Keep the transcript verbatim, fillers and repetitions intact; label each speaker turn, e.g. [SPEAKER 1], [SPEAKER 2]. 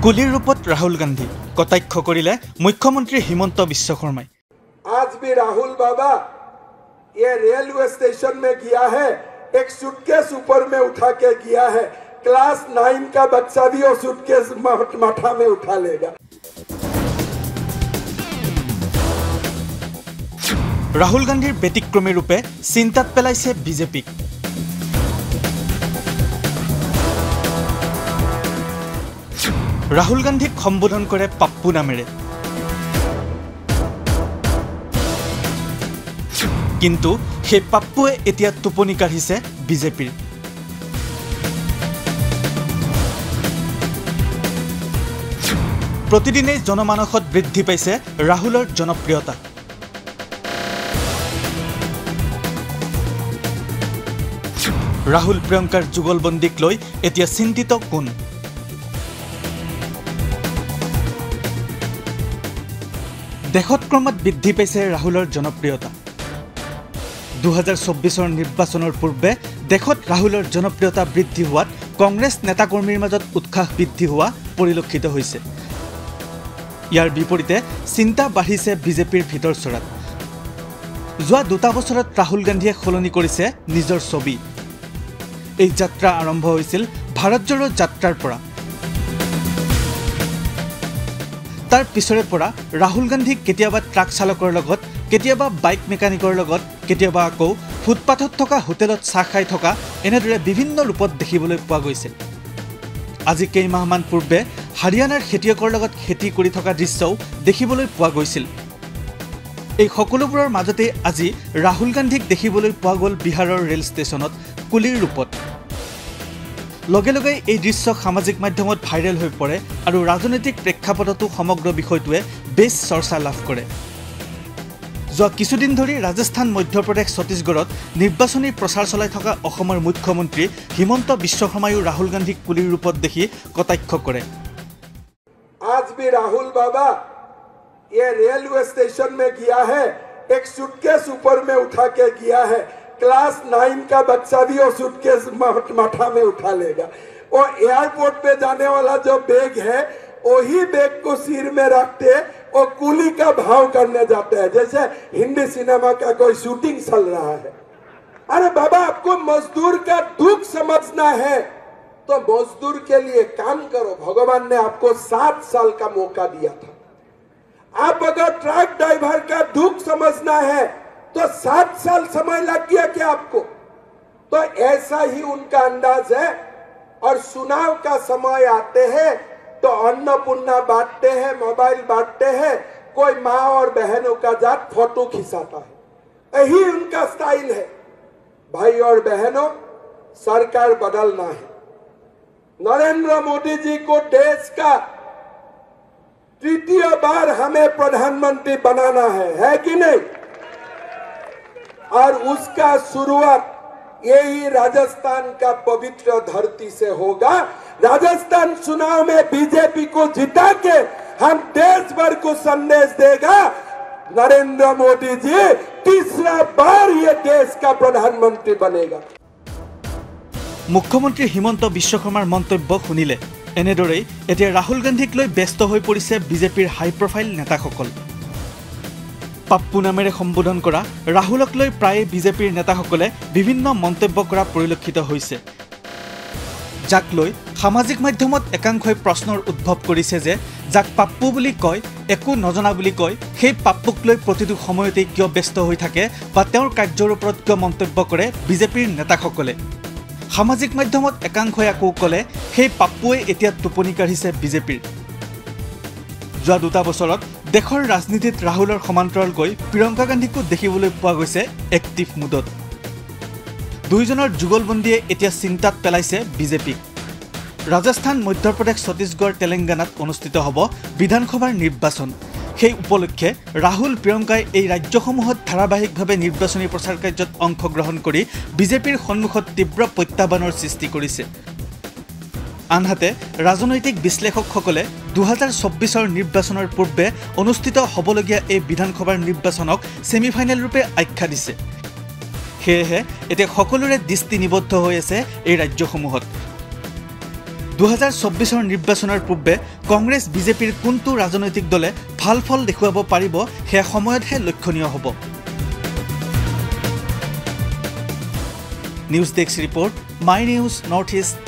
[SPEAKER 1] কুলিৰ ৰূপত ৰাহুল গান্ধী কটাক্ষ কৰিলে মুখ্যমন্ত্ৰী হিমন্ত বিশ্ব শৰ্মাই।
[SPEAKER 2] आज भी राहुल बाबा ये रेलवे स्टेशन में गया है, एक सूटकेस ऊपर में उठा के गया है। क्लास नाइन का बच्चा भी वो सूटकेस माथा में उठा लेगा।
[SPEAKER 1] राहुल गांधीर व्यतिक्रमी रूपे चिंतात पेलाइছে বিজেপিক। राहुल गांधीक सम्बोधन करे पप्पू नामेरे, किन्तु সেই পাপ্পুৱে এতিয়া টোপনি কাঢ়িছে বিজেপিৰ। प्रतिदिने जनमानसत बृद्धि पाइছে राहुलर जनप्रियता। राहुल प्रियंकार जुगलबंदीक लई एतिया चिंतित कोन? देशत क्रमत बृद्धि पाइছে राहुलर जनप्रियता। দুহাজাৰ চৌব্বিছৰ নিৰ্বাচনৰ পূৰ্বে দেশত ৰাহুলৰ জনপ্ৰিয়তা বৃদ্ধি হোৱাত কংগ্ৰেছ নেতাকৰ্মীৰ মাজত উৎসাহ বৃদ্ধি হোৱা পৰিলক্ষিত হৈছে। ইয়াৰ বিপৰীতে চিন্তা বাঢ়িছে বিজেপিৰ ভিতৰ চৰাত। যোৱা দুটা বছৰত ৰাহুল গান্ধীয়ে সলনি কৰিছে নিজৰ ছবি। এই যাত্ৰা আৰম্ভ হৈছিল ভাৰত জোড়ো যাত্ৰাৰ পৰা। তাৰ পিছৰে পৰা ৰাহুল গান্ধীক কেতিয়াবা ট্ৰাক চালকৰ লগত, কেতিয়াবা বাইক মেকানিকৰ লগত, কেতিয়াবা আকৌ ফুটপাথত থকা হোটেলত চাহ খাই থকা এনেদৰে বিভিন্ন ৰূপত দেখিবলৈ পোৱা গৈছে। আজি কেইমাহমান পূৰ্বে হাৰিয়ানাৰ খেতিয়কৰ লগত খেতি কৰি থকা দৃশ্যও দেখিবলৈ পোৱা গৈছিল। এই সকলোবোৰৰ মাজতে আজি ৰাহুল গান্ধীক দেখিবলৈ পোৱা গ'ল বিহাৰৰ ৰেল ষ্টেচনত কুলিৰ ৰূপত। লগে লগে এই দৃশ্য সামাজিক মাধ্যমত ভাইৰেল হৈ পৰে আৰু ৰাজনৈতিক প্ৰেক্ষাপটতো সমগ্ৰ বিষয়টোৱে বেছ চৰ্চা লাভ কৰে। যোৱা কিছুদিন ধৰি ৰাজস্থান, মধ্যপ্ৰদেশ, ছত্তীশগড়ত নিৰ্বাচনী প্ৰচাৰ চলাই থকা অসমৰ মুখ্যমন্ত্ৰী হিমন্ত বিশ্ব শৰ্মায়ো ৰাহুল গান্ধীক কুলিৰ ৰূপত দেখি কটাক্ষ কৰে।
[SPEAKER 2] आज भी राहुल बाबा ये रेलवे स्टेशन में गया है, एक सूटकेस ऊपर में उठा के गया है। क्लास नाइन का बच्चा भी वो सूटकेस माथा में उठा लेगा। वो एयरपोर्ट पे जाने वाला जो बैग है वही बैग को सिर में रखते वो कुली का भाव करने जाते हैं, जैसे हिंदी सिनेमा का कोई शूटिंग चल रहा है। अरे बाबा, आपको मजदूर का दुख समझना है तो मजदूर के लिए काम करो। भगवान ने आपको सात साल का मौका दिया था। आप अगर ट्रक ड्राइवर का दुख समझना है तो सात साल समय लग गया क्या आपको? तो ऐसा ही उनका अंदाज है। और चुनाव का समय आते हैं तो अन्नपूर्णा बांटते हैं, मोबाइल बांटते हैं, कोई माँ और बहनों का जात फोटो खिंचाता है। यही उनका स्टाइल है। भाई और बहनों, सरकार बदलना है। नरेंद्र मोदी जी को देश का तृतीय बार हमें प्रधानमंत्री बनाना है, है कि नहीं? और उसका शुरुआत यही राजस्थान का पवित्र धरती से होगा। राजस्थान चुनाव में बीजेपी को जिता के हम देश भर को संदेश देगा, नरेंद्र मोदी जी तीसरा बार ये देश का प्रधानमंत्री बनेगा।
[SPEAKER 1] मुख्यमंत्री हिमंत বিশ্ব শৰ্মাৰ মন্তব্য শুনিলে এনেদৰেই এতিয়া ৰাহুল গান্ধীক লৈ ব্যস্ত হৈ পৰিছে বিজেপিৰ হাই প্ৰফাইল নেতাসকল। পাপ্পু নামেৰে সম্বোধন কৰা ৰাহুলক লৈ প্ৰায়ে বিজেপিৰ নেতাসকলে বিভিন্ন মন্তব্য কৰা পৰিলক্ষিত হৈছে, যাক লৈ সামাজিক মাধ্যমত একাংশই প্ৰশ্নৰ উদ্ভৱ কৰিছে যে যাক পাপ্পু বুলি কয়, একো নজনা বুলি কয়, সেই পাপ্পুক লৈ প্ৰতিটো সময়তে কিয় ব্যস্ত হৈ থাকে বা তেওঁৰ কাৰ্যৰ ওপৰত কিয় মন্তব্য কৰে বিজেপিৰ নেতাসকলে। সামাজিক মাধ্যমত একাংশই আকৌ ক'লে সেই পাপ্পুৱে এতিয়া টোপনি কাঢ়িছে বিজেপিৰ। যোৱা দুটা বছৰত দেশৰ ৰাজনীতিত ৰাহুলৰ সমান্তৰালকৈ প্ৰিয়ংকা গান্ধীকো দেখিবলৈ পোৱা গৈছে এক্টিভ মুডত। দুইজনৰ যুগলবন্দীয়ে এতিয়া চিন্তাত পেলাইছে বিজেপিক। ৰাজস্থান, মধ্যপ্ৰদেশ, ছত্তীশগড়, তেলেংগানাত অনুষ্ঠিত হ'ব বিধানসভাৰ নিৰ্বাচন। সেই উপলক্ষে ৰাহুল, প্ৰিয়ংকাই এই ৰাজ্যসমূহত ধাৰাবাহিকভাৱে নিৰ্বাচনী প্ৰচাৰ কাৰ্যত অংশগ্ৰহণ কৰি বিজেপিৰ সন্মুখত তীব্ৰ প্ৰত্যাহ্বানৰ সৃষ্টি কৰিছে। আনহাতে ৰাজনৈতিক বিশ্লেষকসকলে দুহাজাৰ চৌব্বিছৰ নিৰ্বাচনৰ পূৰ্বে অনুষ্ঠিত হ'বলগীয়া এই বিধানসভাৰ নিৰ্বাচনক ছেমিফাইনেল ৰূপে আখ্যা দিছে। সেয়েহে এতিয়া সকলোৰে দৃষ্টি নিবদ্ধ হৈ আছে এই ৰাজ্যসমূহত। দুহেজাৰ চৌব্বিছৰ নিৰ্বাচনৰ পূৰ্বে কংগ্ৰেছ বিজেপিৰ কোনটো ৰাজনৈতিক দলে ভাল ফল দেখুৱাব পাৰিব সেয়া সময়তহে লক্ষণীয় হ'ব। News desk report, my news north east.